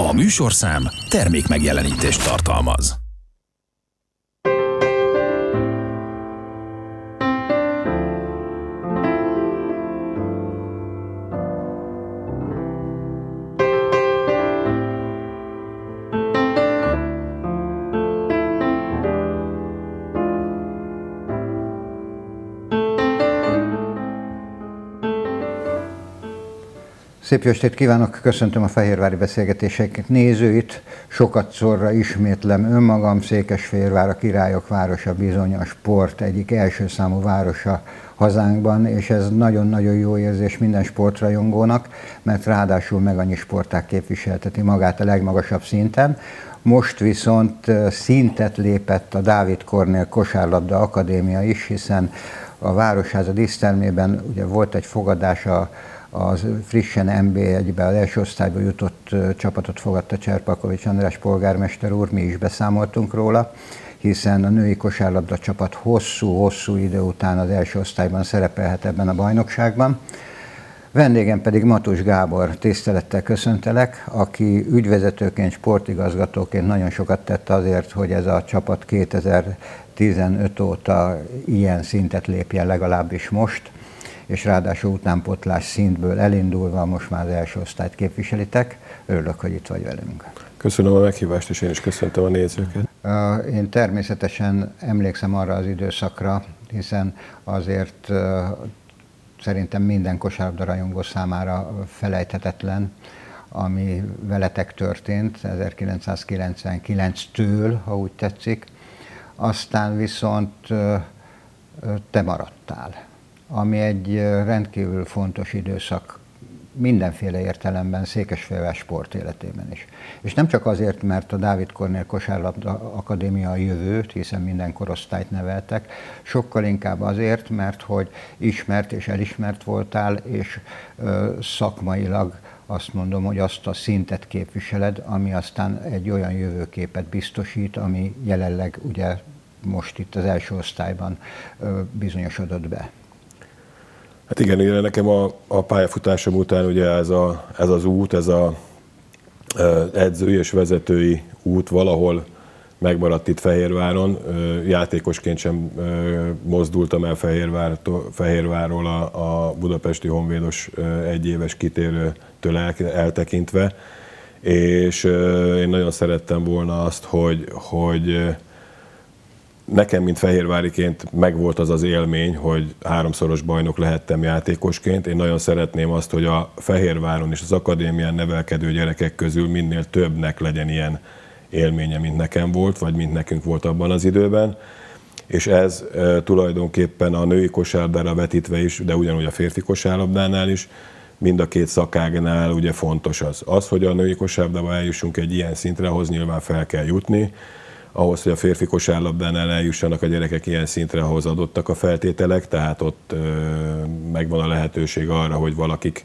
A műsorszám termékmegjelenítést tartalmaz. Szép jó estét kívánok, köszöntöm a fehérvári beszélgetések nézőit. Sokat szorra ismétlem önmagam, Székesfehérvár a királyok városa, bizony a sport egyik első számú városa hazánkban, és ez nagyon-nagyon jó érzés minden sportrajongónak, mert ráadásul meg annyi sportág képviselteti magát a legmagasabb szinten. Most viszont szintet lépett a Dávid Kornél Kosárlabda Akadémia is, hiszen a Városháza dísztermében ugye volt egy fogadása, az frissen NB1-be az első osztályba jutott csapatot fogadta Cserpalkovics András polgármester úr, mi is beszámoltunk róla, hiszen a női kosárlabda csapat hosszú idő után az első osztályban szerepelhet ebben a bajnokságban. Vendégem pedig Matus Gábor, tisztelettel köszöntelek, aki ügyvezetőként, sportigazgatóként nagyon sokat tett azért, hogy ez a csapat 2015 óta ilyen szintet lépjen, legalábbis most, és ráadásul utánpótlás szintből elindulva most már az első osztályt képviselitek. Örülök, hogy itt vagy velünk. Köszönöm a meghívást, és én is köszöntöm a nézőket. Én természetesen emlékszem arra az időszakra, hiszen azért szerintem minden kosárlabda rajongó számára felejthetetlen, ami veletek történt 1999-től, ha úgy tetszik. Aztán viszont te maradtál, ami egy rendkívül fontos időszak mindenféle értelemben Székesfehérvár sport életében is. És nem csak azért, mert a Dávid Kornél Kosárlabda Akadémia a jövőt, hiszen minden korosztályt neveltek, sokkal inkább azért, mert hogy ismert és elismert voltál, és szakmailag azt mondom, hogy azt a szintet képviseled, ami aztán egy olyan jövőképet biztosít, ami jelenleg ugye most itt az első osztályban bizonyosodott be. Hát igen, ugye nekem a pályafutásom után ugye ez az út, ez az edzői és vezetői út valahol megmaradt itt Fehérváron. Játékosként sem mozdultam el Fehérvárról a budapesti honvédos egyéves kitérőtől eltekintve, és én nagyon szerettem volna azt, hogy nekem, mint fehérváriként megvolt az az élmény, hogy 3-szoros bajnok lehettem játékosként. Én nagyon szeretném azt, hogy a Fehérváron és az akadémián nevelkedő gyerekek közül minél többnek legyen ilyen élménye, mint nekem volt, vagy mint nekünk volt abban az időben. És ez tulajdonképpen a női kosárlabdára vetítve is, de ugyanúgy a férfi kosárlabdánál is, mind a két szakágnál ugye fontos az, hogy a női kosárlabdába eljussunk egy ilyen szintre, ahhoz nyilván fel kell jutni. Ahhoz, hogy a férfi kosárlabdánál eljussanak a gyerekek ilyen szintre, ahhoz adottak a feltételek, tehát ott megvan a lehetőség arra, hogy valakik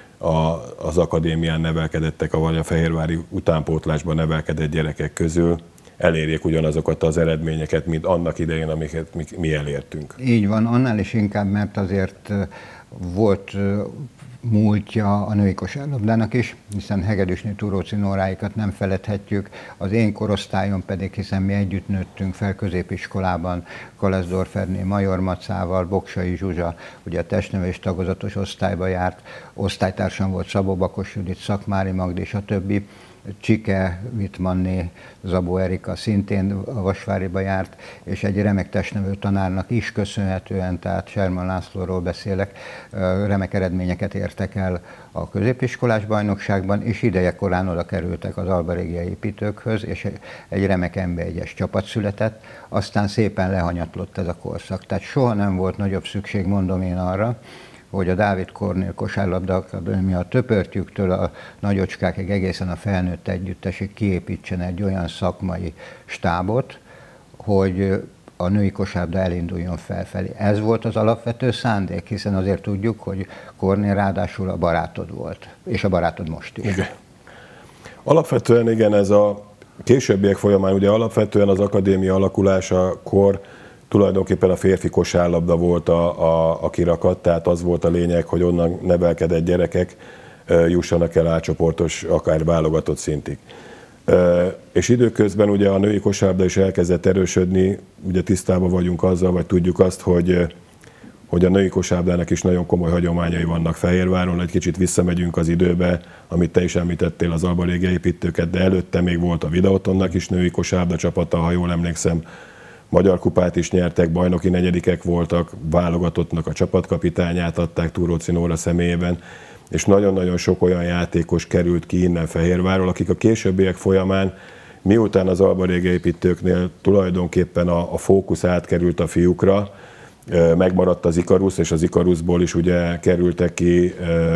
az akadémián nevelkedettek, vagy a fehérvári utánpótlásban nevelkedett gyerekek közül elérjék ugyanazokat az eredményeket, mint annak idején, amiket mi elértünk. Így van, annál is inkább, mert azért volt múltja a női kosárlabdának is, hiszen Hegedűsné Túróci Nóráikat nem feledhetjük, az én korosztályon pedig, hiszen mi együtt nőttünk fel középiskolában, Kaleszdorferné Major Macával, Boksai Zsuzsa, ugye a testnevelés tagozatos osztályba járt, osztálytársam volt Szabó Bakos Judit, Szakmári Magdi és a többi, Csike Wittmanné, Zabó Erika szintén a Vasváriba járt, és egy remek testnevelő tanárnak is köszönhetően, tehát Sherman Lászlóról beszélek, remek eredményeket értek el a középiskolás bajnokságban, és idejekorán oda kerültek az albarégiai építőkhöz, és egy remek NB1-es csapat született, aztán szépen lehanyatlott ez a korszak. Tehát soha nem volt nagyobb szükség, mondom én arra, hogy a Dávid Kornél Kosárlabda Akadémia a töpörtyűktől a nagyocskákig egészen a felnőtt együttesig kiépítsen egy olyan szakmai stábot, hogy a női kosárlabda elinduljon felfelé. Ez volt az alapvető szándék, hiszen azért tudjuk, hogy Kornél ráadásul a barátod volt, és a barátod most is. Igen. Alapvetően igen, ez a későbbiek folyamán ugye alapvetően az akadémia alakulásakor tulajdonképpen a férfi kosárlabda volt a kirakat, tehát az volt a lényeg, hogy onnan nevelkedett gyerekek jussanak el átcsoportos, akár válogatott szintig. És időközben ugye a női kosárlabda is elkezdett erősödni, ugye tisztában vagyunk azzal, vagy tudjuk azt, hogy a női kosárlabdának is nagyon komoly hagyományai vannak Fehérváron, egy kicsit visszamegyünk az időbe, amit te is említettél, az Alba Légia építőket, de előtte még volt a Videotonnak is női kosárlabda csapata, ha jól emlékszem, magyar kupát is nyertek, bajnoki negyedikek voltak, válogatottnak a csapatkapitányát adták Túróczi Nóra személyében, és nagyon-nagyon sok olyan játékos került ki innen Fehérvárról, akik a későbbiek folyamán, miután az Alba Légia építőknél tulajdonképpen a fókusz átkerült a fiúkra, megmaradt az Ikarusz, és az Ikaruszból is ugye kerültek ki,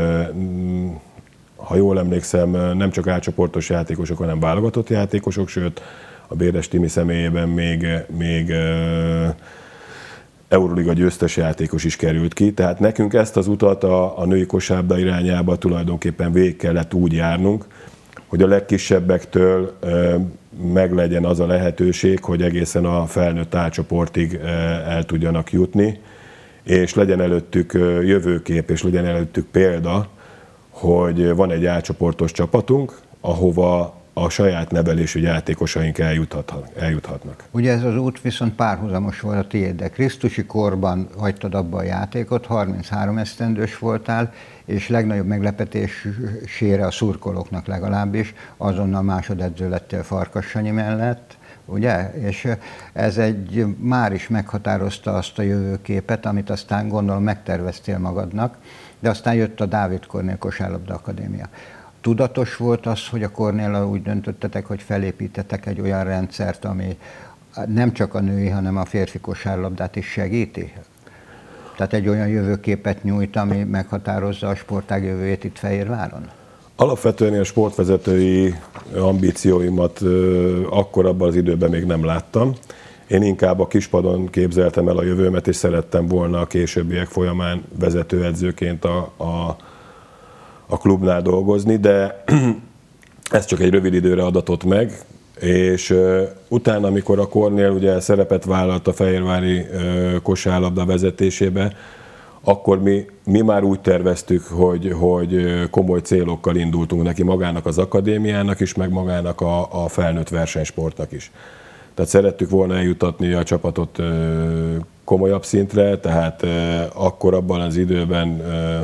ha jól emlékszem, nem csak átcsoportos játékosok, hanem válogatott játékosok, sőt a Béres Timi személyében még Euroliga győztes játékos is került ki. Tehát nekünk ezt az utat a női kosárlabda irányába tulajdonképpen végig kellett úgy járnunk, hogy a legkisebbektől meglegyen az a lehetőség, hogy egészen a felnőtt A-csoportig el tudjanak jutni, és legyen előttük jövőkép, és legyen előttük példa, hogy van egy A-csoportos csapatunk, ahova a saját nevelésű játékosaink eljuthatnak. Ugye ez az út viszont párhuzamos volt a tiéd, de Krisztusi korban hagytad abba a játékot, 33 esztendős voltál, és legnagyobb meglepetésére a szurkolóknak legalábbis azonnal másodedző lettél Farkas Sanyi mellett, ugye? És ez már is meghatározta azt a jövőképet, amit aztán gondolom megterveztél magadnak, de aztán jött a Dávid Kornél Kosárlabda Akadémia. Tudatos volt az, hogy a Kornéllal úgy döntöttetek, hogy felépítetek egy olyan rendszert, ami nem csak a női, hanem a férfi kosárlabdát is segíti? Tehát egy olyan jövőképet nyújt, ami meghatározza a sportág jövőjét itt Fehérváron? Alapvetően a sportvezetői ambícióimat akkor abban az időben még nem láttam. Én inkább a kispadon képzeltem el a jövőmet, és szerettem volna a későbbiek folyamán vezetőedzőként a klubnál dolgozni, de ez csak egy rövid időre adatott meg, és utána, amikor a Kornél ugye szerepet vállalt a fehérvári kosárlabda vezetésébe, akkor mi már úgy terveztük, hogy komoly célokkal indultunk neki, magának az akadémiának is, meg magának a felnőtt versenysportnak is. Tehát szerettük volna eljutatni a csapatot komolyabb szintre, tehát akkor abban az időben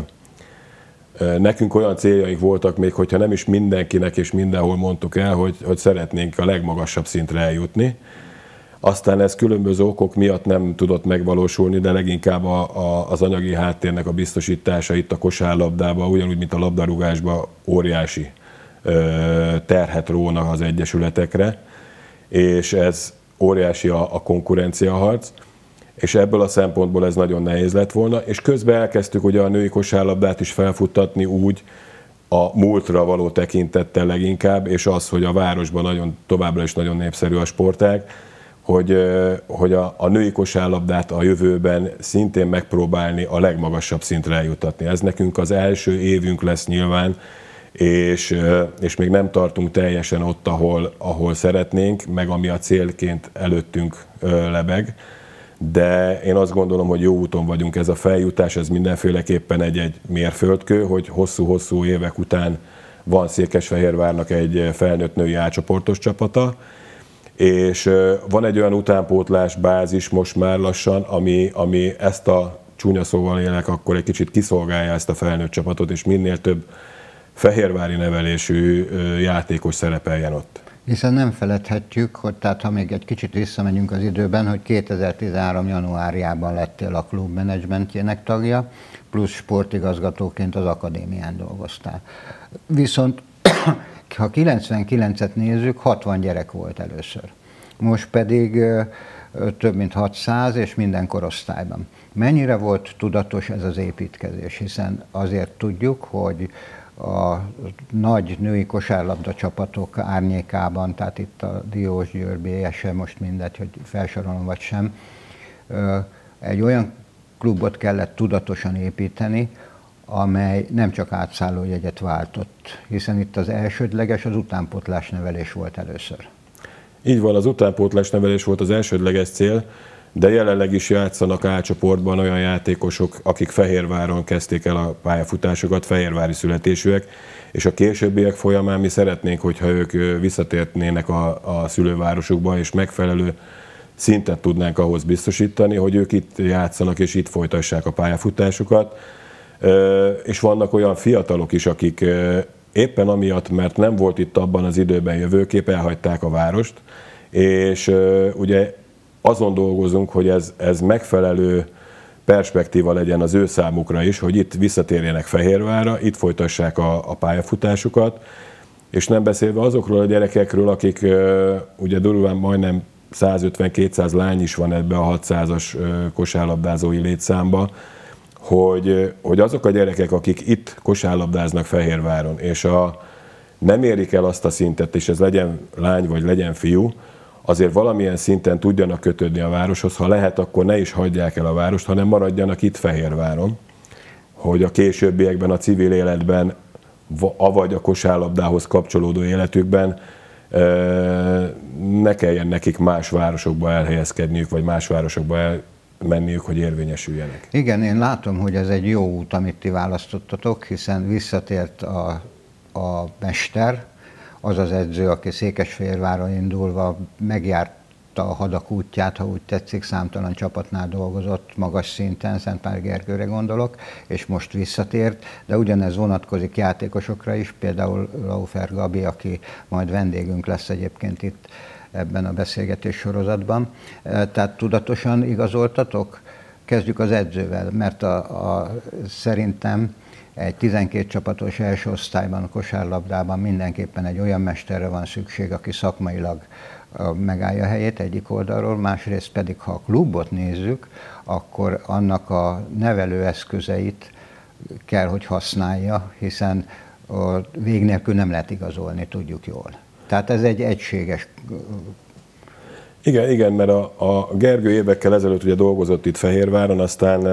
nekünk olyan céljaink voltak még, hogyha nem is mindenkinek és mindenhol mondtuk el, hogy szeretnénk a legmagasabb szintre eljutni. Aztán ez különböző okok miatt nem tudott megvalósulni, de leginkább az anyagi háttérnek a biztosítása itt a kosárlabdában, ugyanúgy, mint a labdarúgásban óriási terhet rónak az egyesületekre, és ez óriási a konkurenciaharc, és ebből a szempontból ez nagyon nehéz lett volna, és közben elkezdtük ugye a női kosárlabdát is felfuttatni úgy, a múltra való tekintettel leginkább, és az, hogy a városban továbbra is nagyon népszerű a sportág, hogy a női kosárlabdát a jövőben szintén megpróbálni a legmagasabb szintre eljutatni. Ez nekünk az első évünk lesz nyilván, és még nem tartunk teljesen ott, ahol szeretnénk, meg ami a célként előttünk lebeg. De én azt gondolom, hogy jó úton vagyunk. Ez a feljutás, ez mindenféleképpen egy mérföldkő, hogy hosszú-hosszú évek után van Székesfehérvárnak egy felnőtt női A-csoportos csapata, és van egy olyan utánpótlás bázis most már lassan, ami ezt a csúnya szóval élek, akkor egy kicsit kiszolgálja ezt a felnőtt csapatot, és minél több fehérvári nevelésű játékos szerepeljen ott. Hiszen nem feledhetjük, hogy tehát ha még egy kicsit visszamegyünk az időben, hogy 2013. januárjában lettél a klub menedzsmentjének tagja, plusz sportigazgatóként az akadémián dolgoztál. Viszont ha 99-et nézzük, 60 gyerek volt először. Most pedig több mint 600, és minden korosztályban. Mennyire volt tudatos ez az építkezés? Hiszen azért tudjuk, hogy a nagy női kosárlabda csapatok árnyékában, tehát itt a Diósgyőr, BSE, most mindegy, hogy felsorolom vagy sem, egy olyan klubot kellett tudatosan építeni, amely nem csak átszállójegyet váltott, hiszen itt az elsődleges, az utánpótlás nevelés volt először. Így van, az utánpótlás nevelés volt az elsődleges cél, de jelenleg is játszanak A-csoportban olyan játékosok, akik Fehérváron kezdték el a pályafutásokat, fehérvári születésűek, és a későbbiek folyamán mi szeretnénk, hogyha ők visszatérnének a szülővárosukba, és megfelelő szintet tudnánk ahhoz biztosítani, hogy ők itt játszanak, és itt folytassák a pályafutásukat. És vannak olyan fiatalok is, akik éppen amiatt, mert nem volt itt abban az időben jövőkép, elhagyták a várost, és ugye azon dolgozunk, hogy ez megfelelő perspektíva legyen az ő számukra is, hogy itt visszatérjenek Fehérvárra, itt folytassák a pályafutásukat, és nem beszélve azokról a gyerekekről, akik ugye durván majdnem 150-200 lány is van ebbe a 600-as kosárlabdázói létszámba, hogy azok a gyerekek, akik itt kosárlabdáznak Fehérváron, és nem érik el azt a szintet, és ez legyen lány vagy legyen fiú, azért valamilyen szinten tudjanak kötődni a városhoz, ha lehet, akkor ne is hagyják el a várost, hanem maradjanak itt Fehérváron, hogy a későbbiekben a civil életben, avagy a kosárlabdához kapcsolódó életükben ne kelljen nekik más városokba elhelyezkedniük, vagy más városokba elmenniük, hogy érvényesüljenek. Igen, én látom, hogy ez egy jó út, amit ti választottatok, hiszen visszatért a mester, az az edző, aki Székesfehérváron indulva megjárta a hadak útját, ha úgy tetszik, számtalan csapatnál dolgozott magas szinten, Szentpál Gergőre gondolok, és most visszatért, de ugyanez vonatkozik játékosokra is, például Laufer Gabi, aki majd vendégünk lesz egyébként itt ebben a beszélgetés sorozatban. Tehát tudatosan igazoltatok? Kezdjük az edzővel, mert szerintem egy 12 csapatos első osztályban, a kosárlabdában mindenképpen egy olyan mesterre van szükség, aki szakmailag megállja a helyét egyik oldalról, másrészt pedig, ha a klubot nézzük, akkor annak a nevelőeszközeit kell, hogy használja, hiszen a vég nélkül nem lehet igazolni, tudjuk jól. Tehát ez egy egységes... Igen, mert a Gergő évekkel ezelőtt ugye dolgozott itt Fehérváron, aztán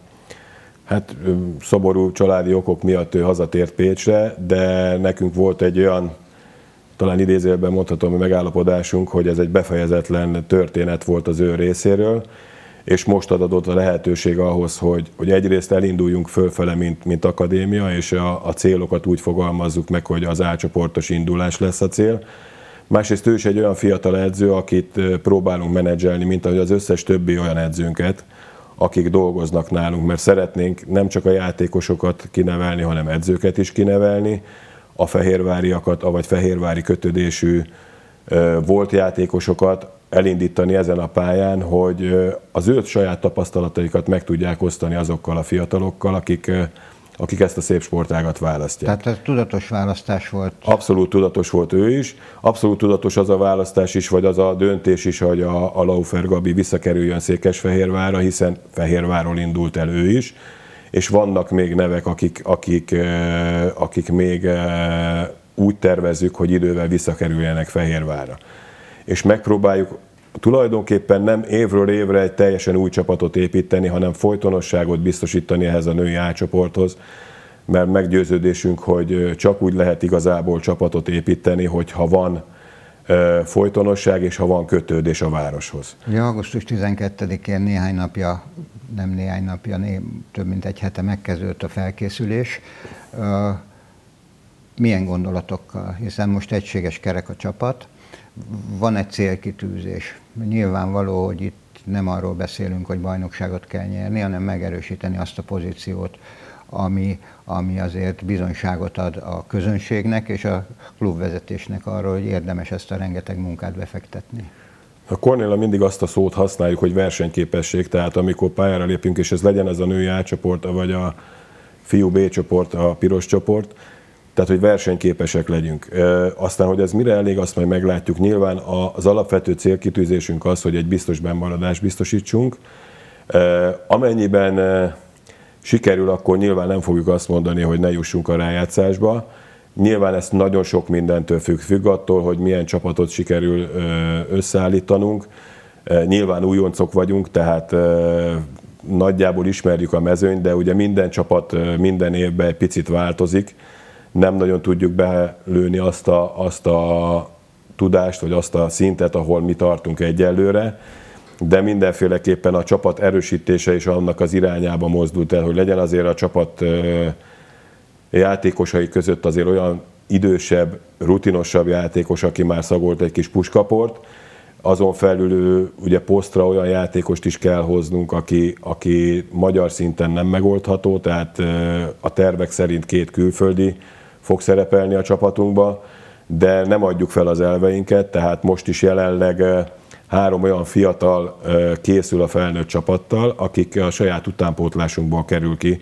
hát szoború családi okok miatt ő hazatért Pécsre, de nekünk volt egy olyan, talán idézőjelben mondhatom, megállapodásunk, hogy ez egy befejezetlen történet volt az ő részéről, és most adott a lehetőség ahhoz, hogy egyrészt elinduljunk fölfele, mint akadémia, és a célokat úgy fogalmazzuk meg, hogy az A-csoportos indulás lesz a cél. Másrészt ő is egy olyan fiatal edző, akit próbálunk menedzselni, mint ahogy az összes többi olyan edzőnket, akik dolgoznak nálunk, mert szeretnénk nem csak a játékosokat kinevelni, hanem edzőket is kinevelni, a fehérváriakat, vagy fehérvári kötődésű volt játékosokat elindítani ezen a pályán, hogy az ő saját tapasztalataikat meg tudják osztani azokkal a fiatalokkal, akik ezt a szép sportágat választják. Tehát ez tudatos választás volt? Abszolút tudatos volt ő is. Abszolút tudatos az a választás is, vagy az a döntés is, hogy a Laufer Gabi visszakerüljön Székesfehérvárra, hiszen Fehérvárról indult el ő is, és vannak még nevek, akik még úgy tervezzük, hogy idővel visszakerüljenek Fehérvárra. És megpróbáljuk tulajdonképpen nem évről évre egy teljesen új csapatot építeni, hanem folytonosságot biztosítani ehhez a női A-csoporthoz, mert meggyőződésünk, hogy csak úgy lehet igazából csapatot építeni, hogyha van folytonosság és ha van kötődés a városhoz. Ja, augusztus 12-én több mint egy hete megkezdődött a felkészülés. Milyen gondolatokkal? Hiszen most egységes kerek a csapat, van egy célkitűzés. Nyilvánvaló, hogy itt nem arról beszélünk, hogy bajnokságot kell nyerni, hanem megerősíteni azt a pozíciót, ami azért bizonyságot ad a közönségnek és a klubvezetésnek arról, hogy érdemes ezt a rengeteg munkát befektetni. A Kornéllal mindig azt a szót használjuk, hogy versenyképesség, tehát amikor pályára lépünk, és ez legyen ez a női A-csoport, vagy a fiú B-csoport, a piros csoport, tehát, hogy versenyképesek legyünk. Aztán, hogy ez mire elég, azt majd meglátjuk. Nyilván az alapvető célkitűzésünk az, hogy egy biztos bennmaradást biztosítsunk. Amennyiben sikerül, akkor nyilván nem fogjuk azt mondani, hogy ne jussunk a rájátszásba. Nyilván ez nagyon sok mindentől függ attól, hogy milyen csapatot sikerül összeállítanunk. Nyilván újoncok vagyunk, tehát nagyjából ismerjük a mezőnyt, de ugye minden csapat minden évben egy picit változik. Nem nagyon tudjuk belőni azt a tudást, vagy azt a szintet, ahol mi tartunk egyelőre. de mindenféleképpen a csapat erősítése is annak az irányába mozdult el, hogy legyen azért a csapat játékosai között azért olyan idősebb, rutinosabb játékos, aki már szagolt egy kis puskaport. Azon felül ugye posztra olyan játékost is kell hoznunk, aki magyar szinten nem megoldható, tehát a tervek szerint 2 külföldi fog szerepelni a csapatunkba, de nem adjuk fel az elveinket, tehát most is jelenleg 3 olyan fiatal készül a felnőtt csapattal, akik a saját utánpótlásunkból kerül ki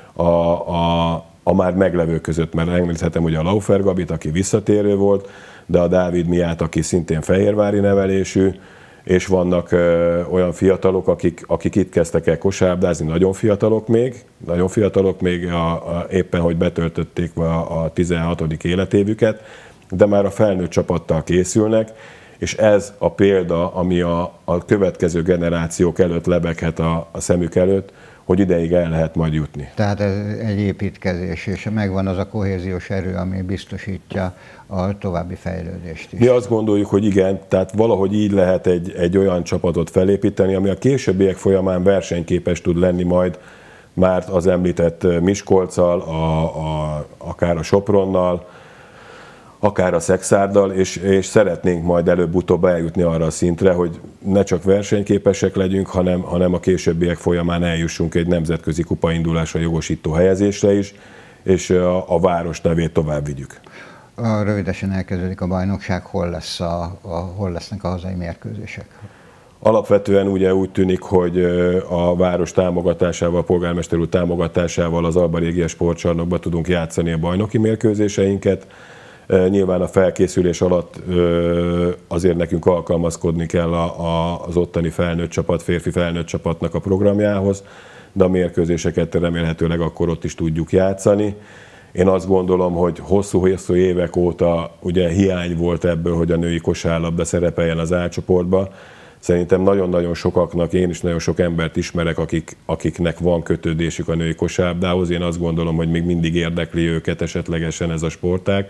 a már meglevő között, mert említhetem ugye a Laufer Gabit, aki visszatérő volt, de a Dávid Miát, aki szintén fehérvári nevelésű, és vannak olyan fiatalok, akik itt kezdtek el kosárlabdázni, nagyon fiatalok még, éppen hogy betöltötték a 16. életévüket, de már a felnőtt csapattal készülnek, és ez a példa, ami a következő generációk előtt lebeghet a szemük előtt, hogy ideig el lehet majd jutni. Tehát ez egy építkezés, és megvan az a kohéziós erő, ami biztosítja a további fejlődést is. Mi azt gondoljuk, hogy igen, tehát valahogy így lehet egy olyan csapatot felépíteni, ami a későbbiek folyamán versenyképes tud lenni majd már az említett Miskolccal, akár a Sopronnal, akár a Szexárddal, és szeretnénk majd előbb-utóbb eljutni arra a szintre, hogy ne csak versenyképesek legyünk, hanem a későbbiek folyamán eljussunk egy nemzetközi kupaindulásra jogosító helyezésre is, és a város nevét tovább vigyük. Rövidesen elkezdődik a bajnokság, hol lesznek a hazai mérkőzések? Alapvetően ugye úgy tűnik, hogy a város támogatásával, a polgármester úr támogatásával az Alba Régia sportcsarnokban tudunk játszani a bajnoki mérkőzéseinket. Nyilván a felkészülés alatt azért nekünk alkalmazkodni kell az ottani felnőtt csapat, férfi felnőtt csapatnak a programjához, de a mérkőzéseket remélhetőleg akkor ott is tudjuk játszani. Én azt gondolom, hogy hosszú évek óta ugye hiány volt ebből, hogy a női kosárlabda szerepeljen az A csoportba. Szerintem nagyon-nagyon sokaknak, én is nagyon sok embert ismerek, akiknek van kötődésük a női kosárlabdához. Én azt gondolom, hogy még mindig érdekli őket esetlegesen ez a sportág.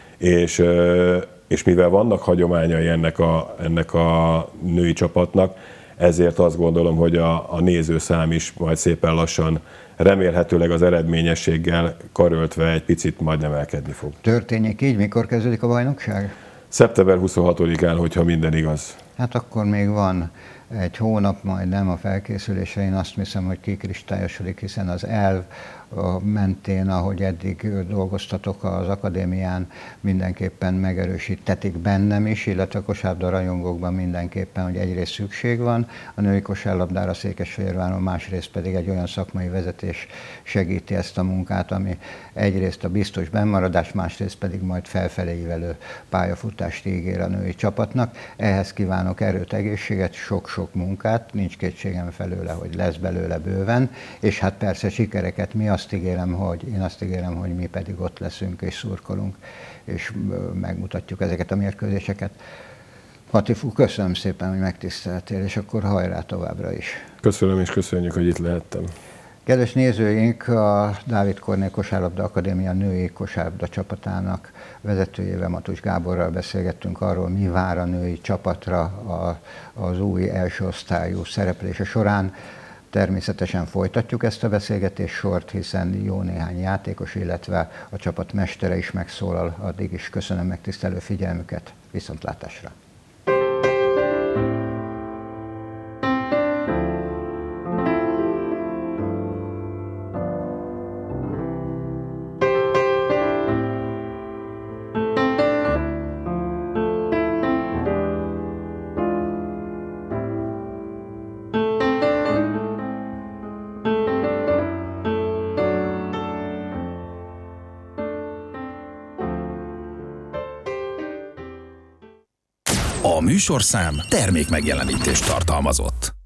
És mivel vannak hagyományai ennek a női csapatnak, ezért azt gondolom, hogy a nézőszám is majd szépen lassan, remélhetőleg az eredményességgel karöltve egy picit majd emelkedni fog. Történjék így, mikor kezdődik a bajnokság? Szeptember 26-án, hogyha minden igaz. Hát akkor még van egy hónap majdnem a felkészülésre. Én azt hiszem, hogy kikristályosodik, hiszen az elv mentén, ahogy eddig dolgoztatok az akadémián, mindenképpen megerősítetik bennem is, illetve a kosárlabda rajongókban mindenképpen, hogy egyrészt szükség van a női kosárlabdára Székesfehérváron, másrészt pedig egy olyan szakmai vezetés segíti ezt a munkát, ami egyrészt a biztos bennmaradás, másrészt pedig majd felfelé ívelő pályafutást ígér a női csapatnak. Ehhez kívánok erőt, egészséget, sok-sok munkát, nincs kétségem felőle, hogy lesz belőle bőven, és hát persze sikereket. Én azt ígérem, hogy mi pedig ott leszünk és szurkolunk, és megmutatjuk ezeket a mérkőzéseket. Hatifú, köszönöm szépen, hogy megtiszteltél, és akkor hajrá továbbra is. Köszönöm, és köszönjük, hogy itt lehettem. Kedves nézőink, a Dávid Kornél Kosárlabda Akadémia női kosárlabda csapatának vezetőjével, Matus Gáborral beszélgettünk arról, mi vár a női csapatra az új első osztályú szereplése során. Természetesen folytatjuk ezt a beszélgetéssort, hiszen jó néhány játékos, illetve a csapat mestere is megszólal. Addig is köszönöm megtisztelő figyelmüket. Viszontlátásra! A műsorszám termékmegjelenítést tartalmazott.